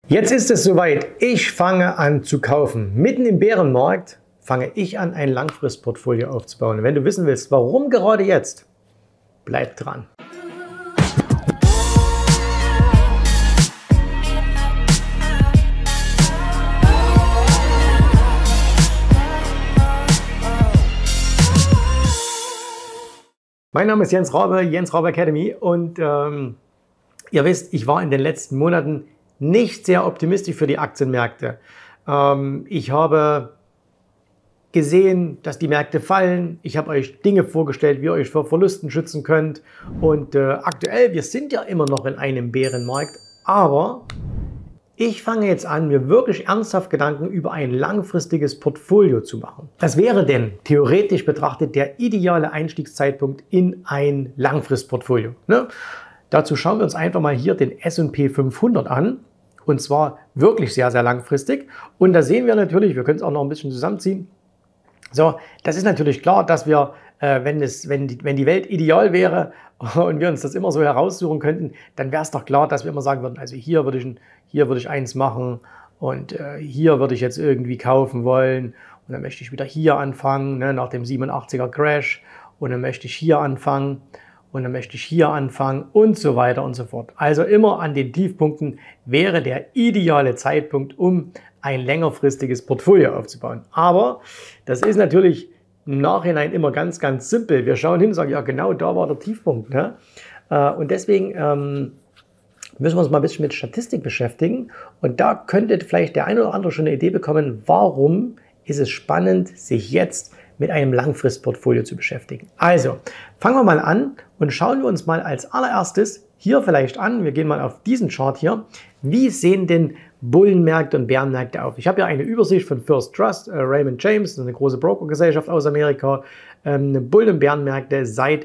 Jetzt ist es soweit. Ich fange an zu kaufen. Mitten im Bärenmarkt fange ich an, ein Langfristportfolio aufzubauen. Und wenn du wissen willst, warum gerade jetzt, bleib dran. Mein Name ist Jens Rabe, Jens Rabe Academy, und ihr wisst, ich war in den letzten Monaten nicht sehr optimistisch für die Aktienmärkte. Ich habe gesehen, dass die Märkte fallen. Ich habe euch Dinge vorgestellt, wie ihr euch vor Verlusten schützen könnt. Und aktuell, wir sind ja immer noch in einem Bärenmarkt, aber ich fange jetzt an, mir wirklich ernsthaft Gedanken über ein langfristiges Portfolio zu machen. Was wäre denn theoretisch betrachtet der ideale Einstiegszeitpunkt in ein Langfristportfolio? Ne? Dazu schauen wir uns einfach mal hier den S&P 500 an. Und zwar wirklich sehr, sehr langfristig. Und da sehen wir natürlich, wir können es auch noch ein bisschen zusammenziehen. So, das ist natürlich klar, dass wir, wenn die Welt ideal wäre und wir uns das immer so heraussuchen könnten, dann wäre es doch klar, dass wir immer sagen würden, also hier würde ich eins machen und hier würde ich jetzt irgendwie kaufen wollen. Und dann möchte ich wieder hier anfangen, ne, nach dem 87er Crash. Und dann möchte ich hier anfangen. Und dann möchte ich hier anfangen und so weiter und so fort. Also immer an den Tiefpunkten wäre der ideale Zeitpunkt, um ein längerfristiges Portfolio aufzubauen. Aber das ist natürlich im Nachhinein immer ganz, ganz simpel. Wir schauen hin und sagen, ja genau, da war der Tiefpunkt. Ne? Und deswegen müssen wir uns mal ein bisschen mit Statistik beschäftigen. Und da könnte vielleicht der eine oder andere schon eine Idee bekommen, warum ist es spannend, sich jetzt mit einem Langfristportfolio zu beschäftigen. Also, fangen wir mal an und schauen wir uns mal als allererstes hier vielleicht an, wir gehen mal auf diesen Chart hier, wie sehen denn Bullenmärkte und Bärenmärkte auf? Ich habe ja eine Übersicht von First Trust, Raymond James, eine große Brokergesellschaft aus Amerika, Bullen- und Bärenmärkte seit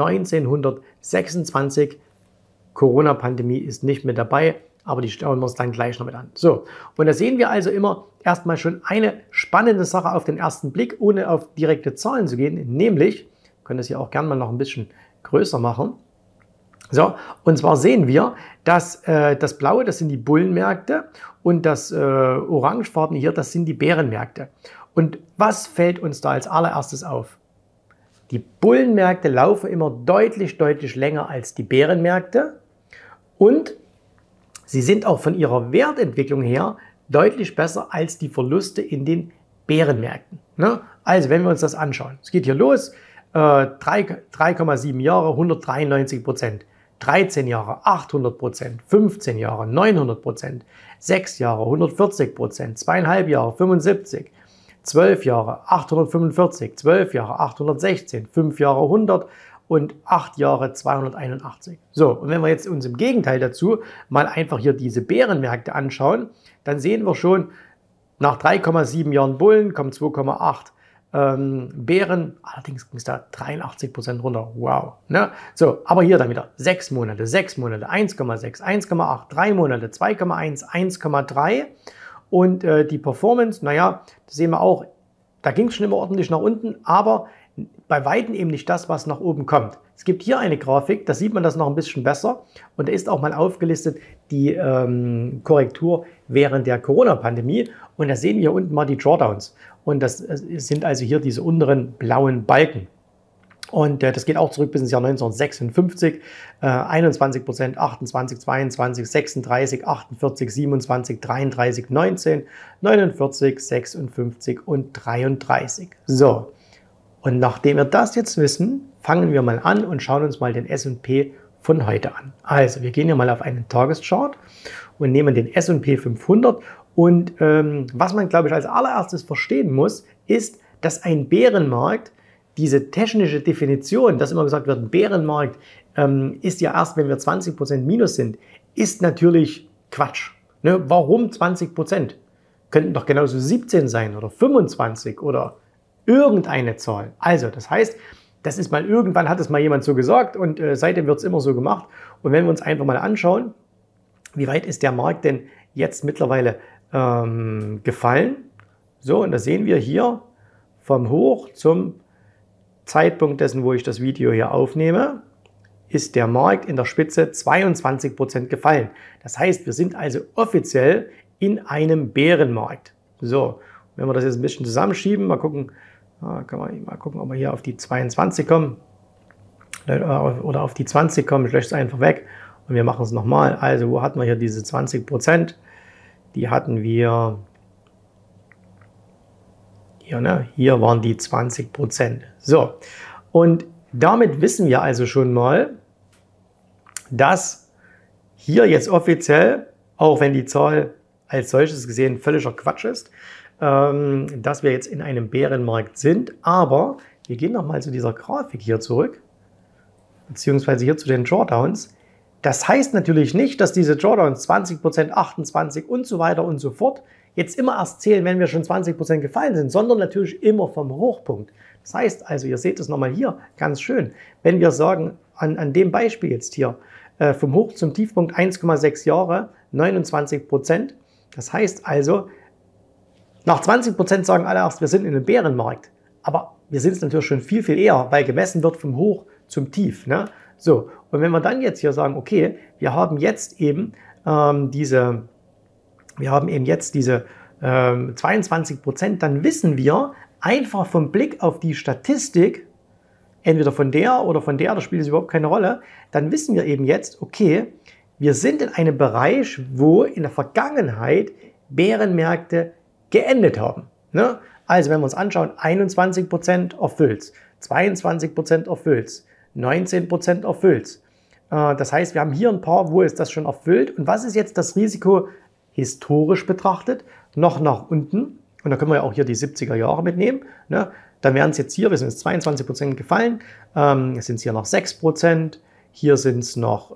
1926, Corona-Pandemie ist nicht mit dabei, aber die schauen wir uns dann gleich noch mit an. So, und da sehen wir also immer erstmal schon eine spannende Sache auf den ersten Blick, ohne auf direkte Zahlen zu gehen, nämlich, wir können das hier auch gerne mal noch ein bisschen größer machen. So, und zwar sehen wir, dass das Blaue, das sind die Bullenmärkte, und das Orangefarbene hier, das sind die Bärenmärkte. Und was fällt uns da als allererstes auf? Die Bullenmärkte laufen immer deutlich, deutlich länger als die Bärenmärkte, und sie sind auch von ihrer Wertentwicklung her deutlich besser als die Verluste in den Bärenmärkten. Ne? Also wenn wir uns das anschauen, es geht hier los, 3,7 Jahre, 193%, 13 Jahre, 800%, 15 Jahre, 900%, 6 Jahre, 140%, 2,5 Jahre, 75%, 12 Jahre, 845%, 12 Jahre, 816%, 5 Jahre, 100% und 8 Jahre 281. So, und wenn wir jetzt uns im Gegenteil dazu mal einfach hier diese Bärenmärkte anschauen, dann sehen wir schon, nach 3,7 Jahren Bullen kommen 2,8 Bären, allerdings ging es da 83% runter. Wow. Ne? So, aber hier dann wieder 6 Monate, 1,6, 1,8, 3 Monate, 2,1, 1,3 und die Performance, naja, das sehen wir auch, da ging es schon immer ordentlich nach unten, aber bei Weitem eben nicht das, was nach oben kommt. Es gibt hier eine Grafik, da sieht man das noch ein bisschen besser, und da ist auch mal aufgelistet die Korrektur während der Corona-Pandemie, und da sehen wir hier unten mal die Drawdowns, und das sind also hier diese unteren blauen Balken. Und das geht auch zurück bis ins Jahr 1956, 21%, 28, 22, 36, 48, 27, 33, 19, 49, 56 und 33. So. Und nachdem wir das jetzt wissen, fangen wir mal an und schauen uns mal den S&P von heute an. Also, wir gehen hier mal auf einen Tageschart und nehmen den S&P 500. Und was man, glaube ich, als allererstes verstehen muss, ist, dass ein Bärenmarkt, diese technische Definition, dass immer gesagt wird, ein Bärenmarkt ist ja erst, wenn wir 20% minus sind, ist natürlich Quatsch. Ne? Warum 20%? Könnten doch genauso 17 sein oder 25 oder irgendeine Zahl. Also, das heißt, das ist mal irgendwann, hat es mal jemand so gesagt, und seitdem wird es immer so gemacht. Und wenn wir uns einfach mal anschauen, wie weit ist der Markt denn jetzt mittlerweile gefallen? So, und da sehen wir hier vom Hoch zum Zeitpunkt dessen, wo ich das Video hier aufnehme, ist der Markt in der Spitze 22% gefallen. Das heißt, wir sind also offiziell in einem Bärenmarkt. So, wenn wir das jetzt ein bisschen zusammenschieben, mal gucken, ob wir hier auf die 22 kommen oder auf die 20 kommen. Ich lösche es einfach weg und wir machen es nochmal. Also, wo hatten wir hier diese 20%? Die hatten wir hier, ne? Hier waren die 20%. So, und damit wissen wir also schon mal, dass hier jetzt offiziell, auch wenn die Zahl als solches gesehen völliger Quatsch ist, dass wir jetzt in einem Bärenmarkt sind. Aber wir gehen nochmal zu dieser Grafik hier zurück, beziehungsweise hier zu den Drawdowns. Das heißt natürlich nicht, dass diese Drawdowns 20%, 28% und so weiter und so fort jetzt immer erst zählen, wenn wir schon 20% gefallen sind, sondern natürlich immer vom Hochpunkt. Das heißt also, ihr seht es nochmal hier ganz schön, wenn wir sagen, an dem Beispiel jetzt hier, vom Hoch zum Tiefpunkt 1,6 Jahre, 29%. Das heißt also, nach 20% sagen alle erst, wir sind in einem Bärenmarkt. Aber wir sind es natürlich schon viel, viel eher, weil gemessen wird vom Hoch zum Tief. Ne? So, und wenn wir dann jetzt hier sagen, okay, wir haben jetzt eben diese 22%, dann wissen wir einfach vom Blick auf die Statistik, entweder von der oder von der, das spielt es überhaupt keine Rolle, dann wissen wir eben jetzt, okay, wir sind in einem Bereich, wo in der Vergangenheit Bärenmärkte geendet haben. Ne? Also wenn wir uns anschauen, 21% erfüllt, 22% erfüllt, 19% erfüllt. Das heißt, wir haben hier ein paar, wo es das schon erfüllt. Und was ist jetzt das Risiko historisch betrachtet? Noch nach unten. Und da können wir ja auch hier die 70er Jahre mitnehmen. Ne? Dann wären es jetzt hier, wir sind jetzt 22% gefallen, es sind hier noch 6%, hier sind es noch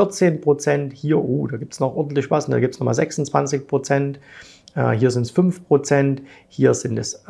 14%, hier, da gibt es noch ordentlich was, und da gibt es nochmal 26%, hier sind es 5%, hier sind es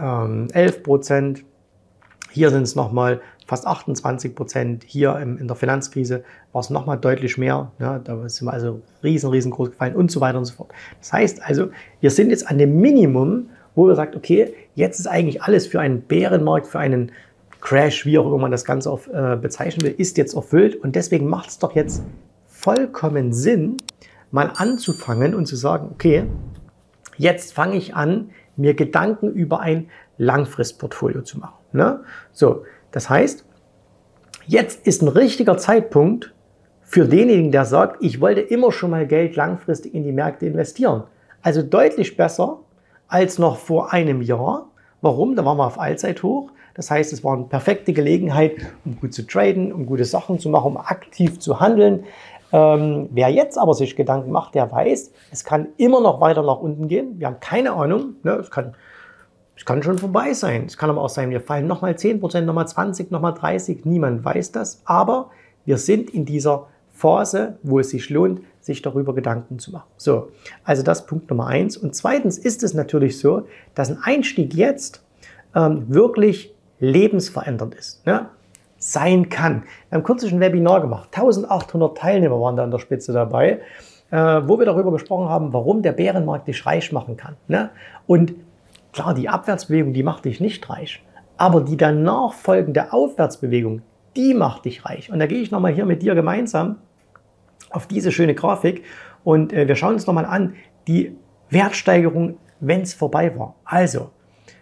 11%, hier sind es nochmal fast 28%, hier in der Finanzkrise war es nochmal deutlich mehr, ne? Da sind wir also riesengroß gefallen und so weiter und so fort. Das heißt also, wir sind jetzt an dem Minimum, wo wir sagt, okay, jetzt ist eigentlich alles für einen Bärenmarkt, für einen Crash, wie auch immer man das Ganze bezeichnen will, ist jetzt erfüllt. Und deswegen macht es doch jetzt vollkommen Sinn, mal anzufangen und zu sagen, okay, jetzt fange ich an, mir Gedanken über ein Langfristportfolio zu machen. Ne? So, das heißt, jetzt ist ein richtiger Zeitpunkt für denjenigen, der sagt, ich wollte immer schon mal Geld langfristig in die Märkte investieren. Also deutlich besser als noch vor einem Jahr. Warum? Da waren wir auf Allzeithoch. Das heißt, es war eine perfekte Gelegenheit, um gut zu traden, um gute Sachen zu machen, um aktiv zu handeln. Wer jetzt aber sich Gedanken macht, der weiß, es kann immer noch weiter nach unten gehen. Wir haben keine Ahnung. Ne? Es kann schon vorbei sein. Es kann aber auch sein, wir fallen nochmal 10%, nochmal 20%, nochmal 30%. Niemand weiß das. Aber wir sind in dieser Phase, wo es sich lohnt, sich darüber Gedanken zu machen. So, also das ist Punkt Nummer 1. Und zweitens ist es natürlich so, dass ein Einstieg jetzt wirklich lebensverändernd ist, ne? Sein kann. Wir haben kürzlich ein Webinar gemacht, 1800 Teilnehmer waren da an der Spitze dabei, wo wir darüber gesprochen haben, warum der Bärenmarkt dich reich machen kann. Ne? Und klar, die Abwärtsbewegung, die macht dich nicht reich, aber die danach folgende Aufwärtsbewegung, die macht dich reich. Und da gehe ich nochmal hier mit dir gemeinsam auf diese schöne Grafik und wir schauen uns nochmal an, die Wertsteigerung, wenn es vorbei war. Also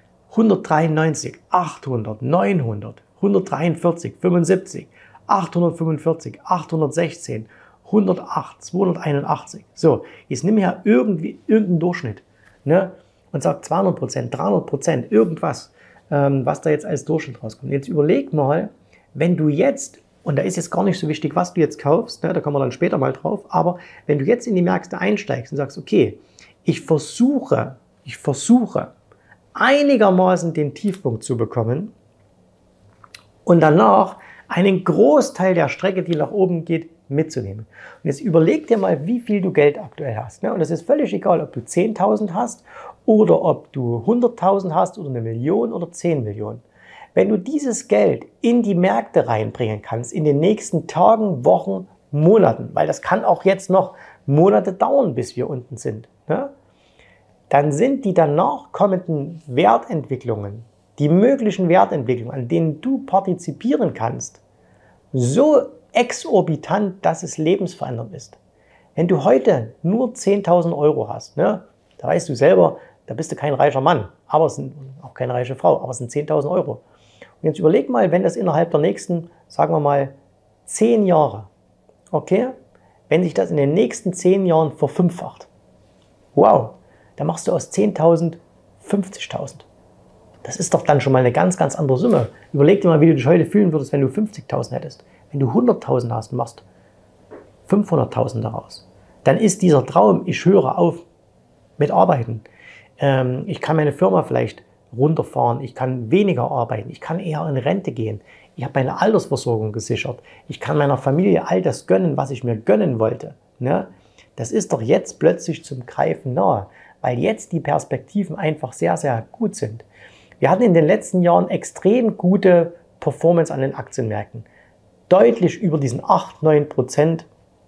193, 800, 900, 143, 75, 845, 816, 108, 281. So, jetzt nimm hier irgendeinen Durchschnitt, ne, und sag 200%, 300%, irgendwas, was da jetzt als Durchschnitt rauskommt. Jetzt überleg mal, wenn du jetzt, und da ist jetzt gar nicht so wichtig, was du jetzt kaufst, ne, da kommen wir dann später mal drauf, aber wenn du jetzt in die Märkte einsteigst und sagst, okay, ich versuche einigermaßen den Tiefpunkt zu bekommen und danach einen Großteil der Strecke, die nach oben geht, mitzunehmen. Und jetzt überleg dir mal, wie viel du Geld aktuell hast. Ne? Und es ist völlig egal, ob du 10.000 hast oder ob du 100.000 hast oder 1 Million oder 10 Millionen. Wenn du dieses Geld in die Märkte reinbringen kannst, in den nächsten Tagen, Wochen, Monaten, weil das kann auch jetzt noch Monate dauern, bis wir unten sind, ne? Dann sind die danach kommenden Wertentwicklungen, die möglichen Wertentwicklungen, an denen du partizipieren kannst, so exorbitant, dass es lebensverändernd ist. Wenn du heute nur 10.000 Euro hast, ne, da weißt du selber, da bist du kein reicher Mann, aber es sind auch keine reiche Frau, aber es sind 10.000 Euro. Und jetzt überleg mal, wenn das innerhalb der nächsten, sagen wir mal, 10 Jahre, okay, wenn sich das in den nächsten 10 Jahren verfünffacht, wow, dann machst du aus 10.000 50.000. Das ist doch dann schon mal eine ganz, ganz andere Summe. Überleg dir mal, wie du dich heute fühlen würdest, wenn du 50.000 hättest. Wenn du 100.000 hast und machst 500.000 daraus, dann ist dieser Traum, ich höre auf mit Arbeiten. Ich kann meine Firma vielleicht runterfahren, ich kann weniger arbeiten, ich kann eher in Rente gehen. Ich habe meine Altersversorgung gesichert. Ich kann meiner Familie all das gönnen, was ich mir gönnen wollte. Ne? Das ist doch jetzt plötzlich zum Greifen nahe, weil jetzt die Perspektiven einfach sehr, sehr gut sind. Wir hatten in den letzten Jahren extrem gute Performance an den Aktienmärkten. Deutlich über diesen 8-9%,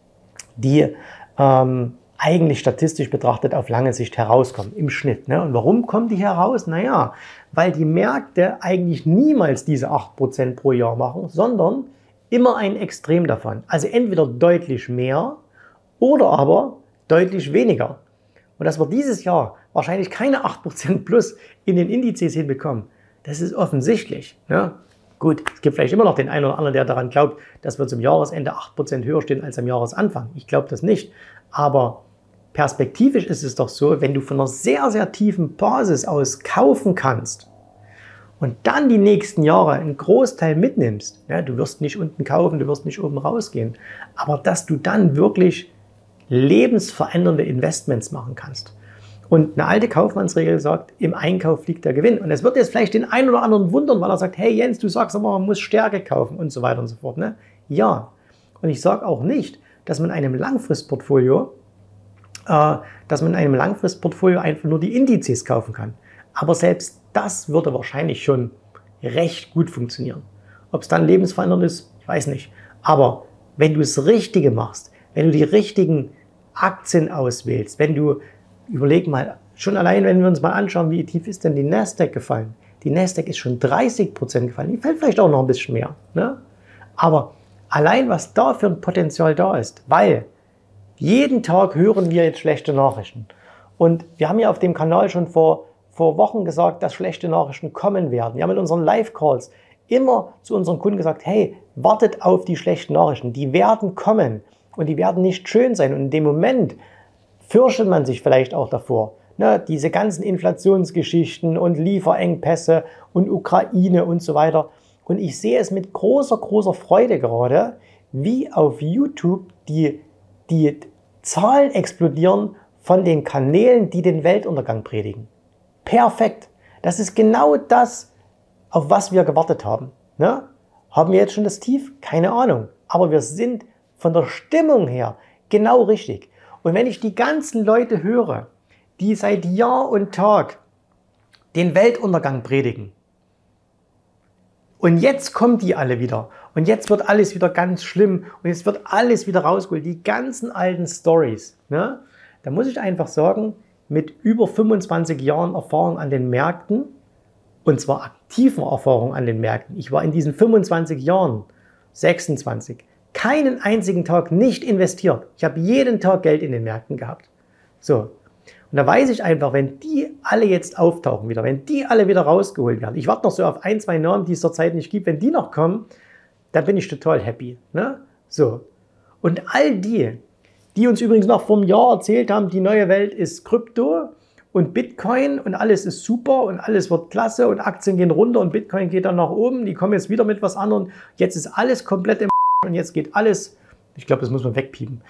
die eigentlich statistisch betrachtet auf lange Sicht herauskommen, im Schnitt. Ne? Und warum kommen die heraus? Naja, weil die Märkte eigentlich niemals diese 8% pro Jahr machen, sondern immer ein Extrem davon. Also entweder deutlich mehr oder aber deutlich weniger. Und dass wir dieses Jahr wahrscheinlich keine 8% plus in den Indizes hinbekommen, das ist offensichtlich. Ne? Gut, es gibt vielleicht immer noch den einen oder anderen, der daran glaubt, dass wir zum Jahresende 8% höher stehen als am Jahresanfang. Ich glaube das nicht. Aber perspektivisch ist es doch so, wenn du von einer sehr, sehr tiefen Basis aus kaufen kannst und dann die nächsten Jahre einen Großteil mitnimmst, ja, du wirst nicht unten kaufen, du wirst nicht oben rausgehen, aber dass du dann wirklich lebensverändernde Investments machen kannst. Und eine alte Kaufmannsregel sagt, im Einkauf liegt der Gewinn. Und es wird jetzt vielleicht den einen oder anderen wundern, weil er sagt, hey Jens, du sagst aber, man muss Stärke kaufen und so weiter und so fort. Ne? Ja, und ich sage auch nicht, dass man in einem Langfristportfolio einfach nur die Indizes kaufen kann. Aber selbst das würde wahrscheinlich schon recht gut funktionieren. Ob es dann lebensverändernd ist, ich weiß nicht. Aber wenn du das Richtige machst, wenn du die richtigen Aktien auswählst, wenn du, überleg mal, schon allein, wenn wir uns mal anschauen, wie tief ist denn die Nasdaq gefallen? Die Nasdaq ist schon 30% gefallen, die fällt vielleicht auch noch ein bisschen mehr. Ne? Aber allein, was da für ein Potenzial da ist, weil jeden Tag hören wir jetzt schlechte Nachrichten. Und wir haben ja auf dem Kanal schon vor Wochen gesagt, dass schlechte Nachrichten kommen werden. Wir haben in unseren Live-Calls immer zu unseren Kunden gesagt, hey, wartet auf die schlechten Nachrichten. Die werden kommen und die werden nicht schön sein. Und in dem Moment fürchtet man sich vielleicht auch davor. Ne, diese ganzen Inflationsgeschichten und Lieferengpässe und Ukraine und so weiter. Und ich sehe es mit großer, großer Freude gerade, wie auf YouTube die Zahlen explodieren von den Kanälen, die den Weltuntergang predigen. Perfekt. Das ist genau das, auf was wir gewartet haben. Ne? Haben wir jetzt schon das Tief? Keine Ahnung. Aber wir sind von der Stimmung her genau richtig. Und wenn ich die ganzen Leute höre, die seit Jahr und Tag den Weltuntergang predigen, und jetzt kommen die alle wieder. Und jetzt wird alles wieder ganz schlimm. Und jetzt wird alles wieder rausgeholt. Die ganzen alten Stories. Ne? Da muss ich einfach sagen, mit über 25 Jahren Erfahrung an den Märkten, und zwar aktiven Erfahrung an den Märkten. Ich war in diesen 25 Jahren, 26, keinen einzigen Tag nicht investiert. Ich habe jeden Tag Geld in den Märkten gehabt. So. Und da weiß ich einfach, wenn die alle jetzt auftauchen wieder, wenn die alle wieder rausgeholt werden, ich warte noch so auf 1, 2 Namen, die es zurzeit nicht gibt, wenn die noch kommen, dann bin ich total happy. Ne? So. Und all die uns übrigens noch vor einem Jahr erzählt haben, die neue Welt ist Krypto und Bitcoin und alles ist super und alles wird klasse und Aktien gehen runter und Bitcoin geht dann nach oben, die kommen jetzt wieder mit was anderem, jetzt ist alles komplett im und jetzt geht alles, ich glaube, das muss man wegpiepen.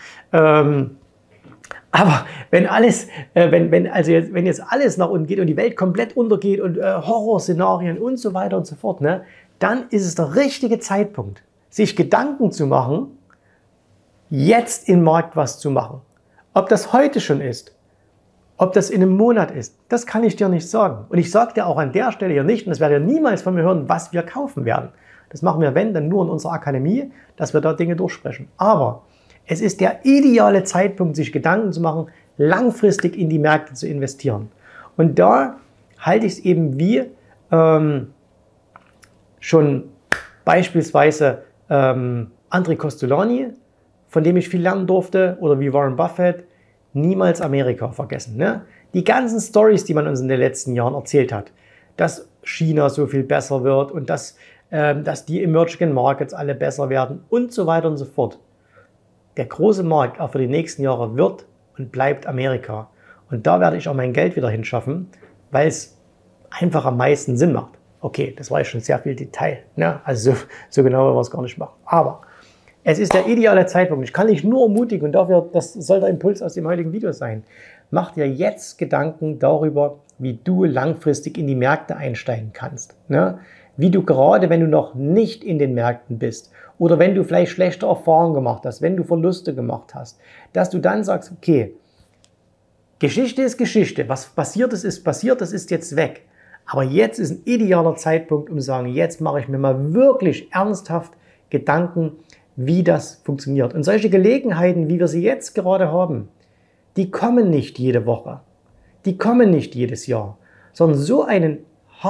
Aber wenn jetzt alles nach unten geht und die Welt komplett untergeht und Horrorszenarien und so weiter und so fort, ne, dann ist es der richtige Zeitpunkt, sich Gedanken zu machen, jetzt im Markt was zu machen. Ob das heute schon ist, ob das in einem Monat ist, das kann ich dir nicht sagen. Und ich sage dir auch an der Stelle hier nicht, und das werdet ihr niemals von mir hören, was wir kaufen werden. Das machen wir, wenn, dann nur in unserer Akademie, dass wir da Dinge durchsprechen. Aber es ist der ideale Zeitpunkt, sich Gedanken zu machen, langfristig in die Märkte zu investieren. Und da halte ich es eben wie schon beispielsweise André Costolani, von dem ich viel lernen durfte, oder wie Warren Buffett, niemals Amerika vergessen. Ne? Die ganzen Stories, die man uns in den letzten Jahren erzählt hat, dass China so viel besser wird und dass die Emerging Markets alle besser werden und so weiter und so fort. Der große Markt auch für die nächsten Jahre wird und bleibt Amerika. Und da werde ich auch mein Geld wieder hinschaffen, weil es einfach am meisten Sinn macht. Okay, das war ja schon sehr viel Detail. Ne? Also so genau wollen wir es gar nicht machen. Aber es ist der ideale Zeitpunkt. Ich kann dich nur ermutigen und dafür, das soll der Impuls aus dem heutigen Video sein. Mach dir jetzt Gedanken darüber, wie du langfristig in die Märkte einsteigen kannst. Ne? Wie du gerade, wenn du noch nicht in den Märkten bist oder wenn du vielleicht schlechte Erfahrungen gemacht hast, wenn du Verluste gemacht hast, dass du dann sagst, okay, Geschichte ist Geschichte, was passiert ist passiert, das ist jetzt weg. Aber jetzt ist ein idealer Zeitpunkt, um zu sagen, jetzt mache ich mir mal wirklich ernsthaft Gedanken, wie das funktioniert. Und solche Gelegenheiten, wie wir sie jetzt gerade haben, die kommen nicht jede Woche, die kommen nicht jedes Jahr, sondern so einen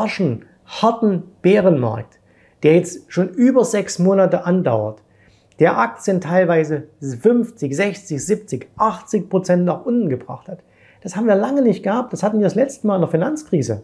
harten Bärenmarkt, der jetzt schon über 6 Monate andauert, der Aktien teilweise 50, 60, 70, 80% nach unten gebracht hat. Das haben wir lange nicht gehabt. Das hatten wir das letzte Mal in der Finanzkrise.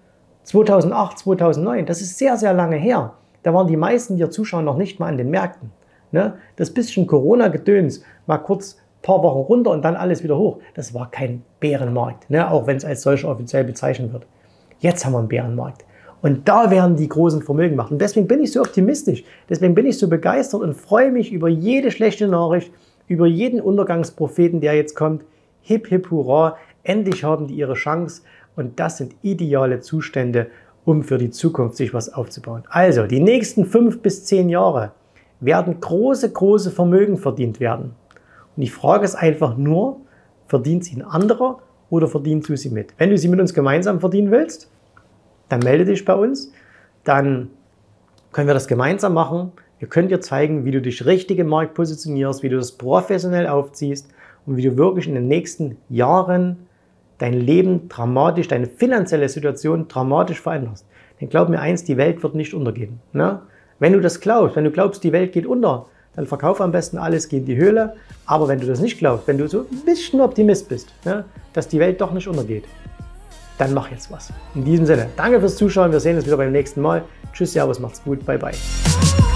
2008, 2009. Das ist sehr, sehr lange her. Da waren die meisten der Zuschauer noch nicht mal an den Märkten. Ne? Das bisschen Corona-Gedöns, mal kurz ein paar Wochen runter und dann alles wieder hoch. Das war kein Bärenmarkt, ne? Auch wenn es als solcher offiziell bezeichnet wird. Jetzt haben wir einen Bärenmarkt. Und da werden die großen Vermögen gemacht. Und deswegen bin ich so optimistisch. Deswegen bin ich so begeistert und freue mich über jede schlechte Nachricht, über jeden Untergangspropheten, der jetzt kommt. Hip, hip, hurra, endlich haben die ihre Chance und das sind ideale Zustände, um für die Zukunft sich was aufzubauen. Also, die nächsten 5 bis 10 Jahre werden große Vermögen verdient werden. Und die Frage ist einfach nur, verdient sie ein anderer oder verdienst du sie mit? Wenn du sie mit uns gemeinsam verdienen willst, dann melde dich bei uns, dann können wir das gemeinsam machen. Wir können dir zeigen, wie du dich richtig im Markt positionierst, wie du das professionell aufziehst und wie du wirklich in den nächsten Jahren dein Leben dramatisch, deine finanzielle Situation dramatisch veränderst. Denn glaub mir eins, die Welt wird nicht untergehen. Ne? Wenn du das glaubst, wenn du glaubst, die Welt geht unter, dann verkauf am besten alles, geh in die Höhle. Aber wenn du das nicht glaubst, wenn du so ein bisschen Optimist bist, ne, dass die Welt doch nicht untergeht, dann mach jetzt was. In diesem Sinne, danke fürs Zuschauen, wir sehen uns wieder beim nächsten Mal. Tschüss, servus, macht's gut, bye bye.